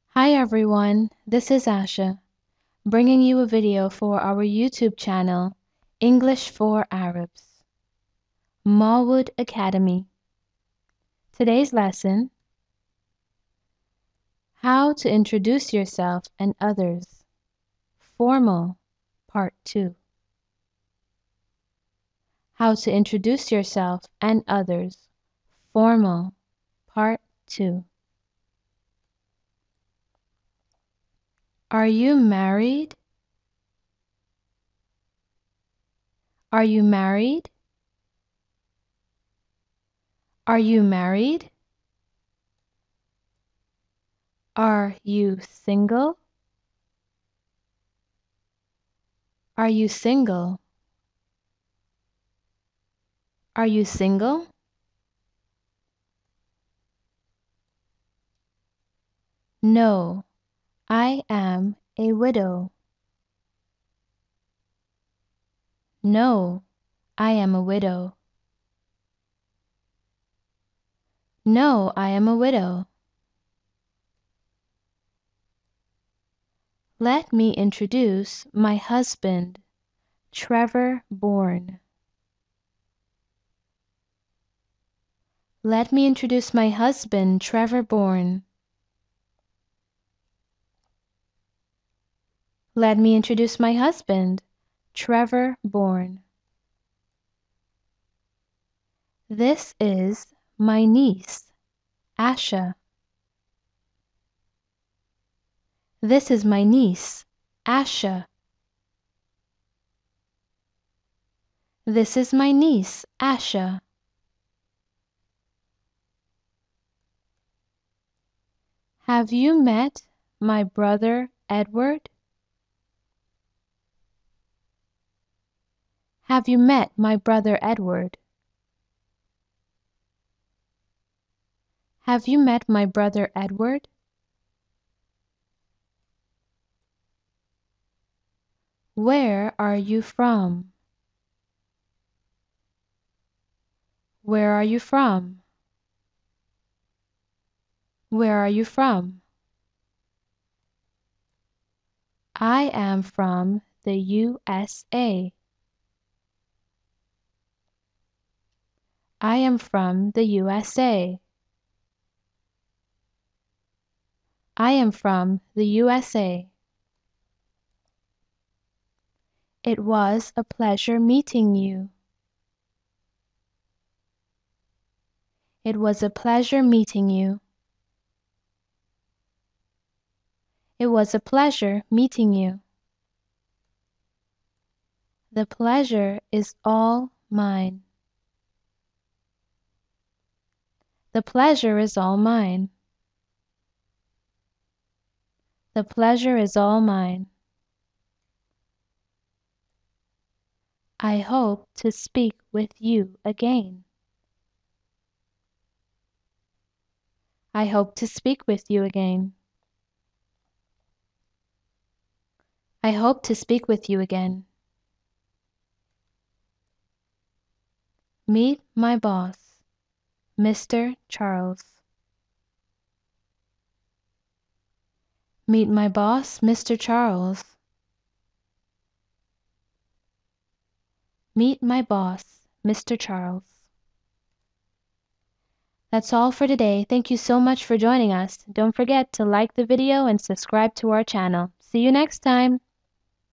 Hi everyone, this is Asha, bringing you a video for our YouTube channel, English for Arabs, Malwood Academy. Today's lesson, How to Introduce Yourself and Others, Formal, Part 2. How to Introduce Yourself and Others, Formal, Part 2. Are you married? Are you married? Are you married? Are you single? Are you single? Are you single? No, I am a widow. No, I am a widow. No, I am a widow. Let me introduce my husband, Trevor Bourne. Let me introduce my husband, Trevor Bourne. Let me introduce my husband, Trevor Bourne. This is my niece, Asha. This is my niece, Asha. This is my niece, Asha. Have you met my brother Edward? Have you met my brother Edward? Have you met my brother Edward? Where are you from? Where are you from? Where are you from? I am from the USA. I am from the USA. I am from the USA. It was a pleasure meeting you. It was a pleasure meeting you. It was a pleasure meeting you. The pleasure is all mine. The pleasure is all mine. The pleasure is all mine. I hope to speak with you again. I hope to speak with you again. I hope to speak with you again. Meet my boss, Mr. Charles. Meet my boss, Mr. Charles. Meet my boss, Mr. Charles. That's all for today. Thank you so much for joining us. Don't forget to like the video and subscribe to our channel. See you next time.